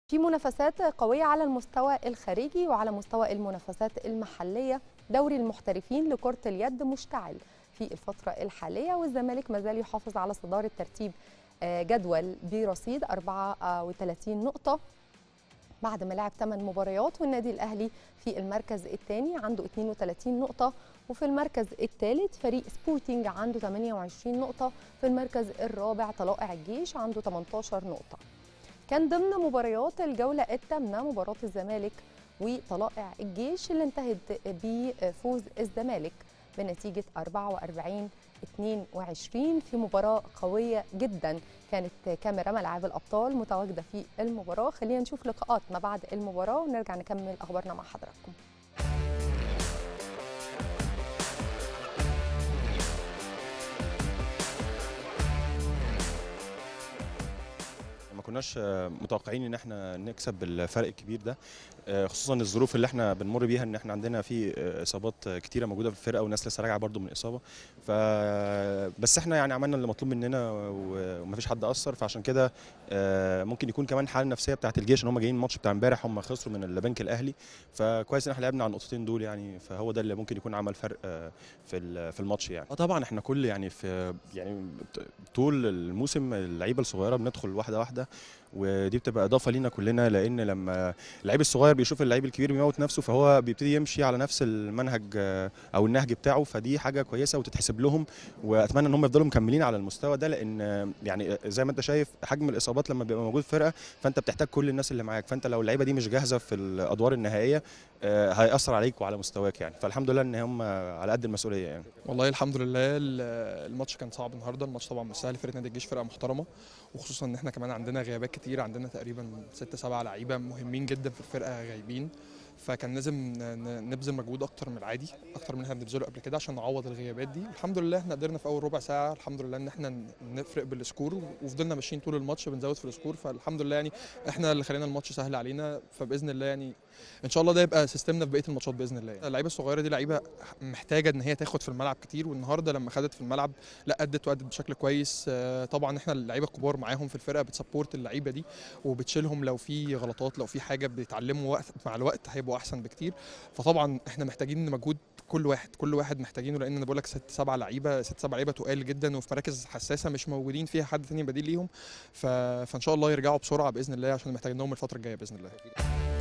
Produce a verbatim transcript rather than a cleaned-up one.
في منافسات قوية على المستوى الخارجي وعلى مستوى المنافسات المحلية. دوري المحترفين لكرة اليد مشتعل في الفترة الحالية، والزمالك مازال يحافظ على صدارة ترتيب جدول برصيد أربعة وثلاثين نقطة بعد ما لعب ثمان مباريات، والنادي الأهلي في المركز الثاني عنده اثنين وثلاثين نقطة، وفي المركز الثالث فريق سبورتنج عنده ثمانية وعشرين نقطة، في المركز الرابع طلائع الجيش عنده ثمانية عشر نقطة. كان ضمن مباريات الجولة الثامنة مباراة الزمالك وطلائع الجيش اللي انتهت بفوز الزمالك بنتيجة أربعة وأربعين اثنين وعشرين في مباراة قوية جدا. كانت كاميرا ملاعب الأبطال متواجدة في المباراة. خلينا نشوف لقاءات ما بعد المباراة ونرجع نكمل أخبارنا مع حضراتكم. ما كناش متوقعين ان احنا نكسب بالفرق الكبير ده، خصوصا الظروف اللي احنا بنمر بيها، ان احنا عندنا في اصابات كتيره موجوده في الفرقه وناس لسه راجعه برده من اصابه. ف بس احنا يعني عملنا اللي مطلوب مننا ومفيش حد اثر، فعشان كده ممكن يكون كمان الحاله النفسيه بتاعه الجيش ان هم جايين الماتش بتاع امبارح هم خسروا من البنك الاهلي، فكويس ان احنا لعبنا على النقطتين دول يعني، فهو ده اللي ممكن يكون عمل فرق في في الماتش يعني. اه طبعا احنا كل يعني في يعني طول الموسم اللعيبه الصغيره بندخل واحده واحده، ودي بتبقى اضافه لينا كلنا، لان لما اللعيب الصغير بيشوف اللعيب الكبير بيموت نفسه فهو بيبتدي يمشي على نفس المنهج او النهج بتاعه، فدي حاجه كويسه وتتحسب لهم، واتمنى ان هم يفضلوا مكملين على المستوى ده، لان يعني زي ما انت شايف حجم الاصابات لما بيبقى موجود في فرقه فانت بتحتاج كل الناس اللي معاك، فانت لو اللعيبه دي مش جاهزه في الادوار النهائيه هيأثر عليك وعلى مستواك يعني، فالحمد لله ان هم على قد المسؤوليه يعني. والله الحمد لله الماتش كان صعب النهارده، الماتش طبعا مش سهل، فرقه نادي الجيش فرقه محترمه، وخصوصا ان احنا كمان عندنا غيابات كتير، عندنا تقريبا ستة سبعة لعيبه مهمين جدا في الفرقه غايبين، فكان لازم نبذل مجهود اكتر من العادي، اكتر من احنا بنبذله قبل كده عشان نعوض الغيابات دي. الحمد لله احنا قدرنا في اول ربع ساعه الحمد لله ان احنا نفرق بالسكور، وفضلنا ماشيين طول الماتش بنزود في السكور، فالحمد لله يعني احنا اللي خلينا الماتش سهل علينا، فباذن الله يعني ان شاء الله ده يبقى سيستمنا في بقيه الماتشات باذن الله. اللعيبه الصغيره دي لعيبه محتاجه ان هي تاخد في الملعب كتير، والنهارده لما خدت في الملعب لا ادت وادت بشكل كويس. طبعا احنا اللعيبه الكبار معاهم في الفرقه بتسبورت اللعيبه دي وبتشيلهم لو في غلطات، لو في حاجه بيتعلموا وقت مع الوقت هيبقوا احسن بكتير، فطبعا احنا محتاجين مجهود كل واحد كل واحد محتاجينه، لان انا بقول لك ست سبع لعيبه ست سبع لعيبه تقال جدا وفي مراكز حساسه مش موجودين فيها حد ثاني بديل ليهم، فان شاء الله يرجعوا بسرعه باذن الله عشان محتاجينهم الفتره الجايه باذن الله.